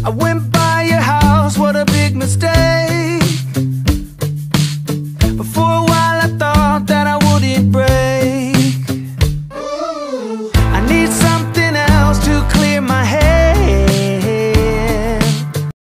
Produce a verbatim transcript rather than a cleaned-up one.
I went by your house, what a big mistake.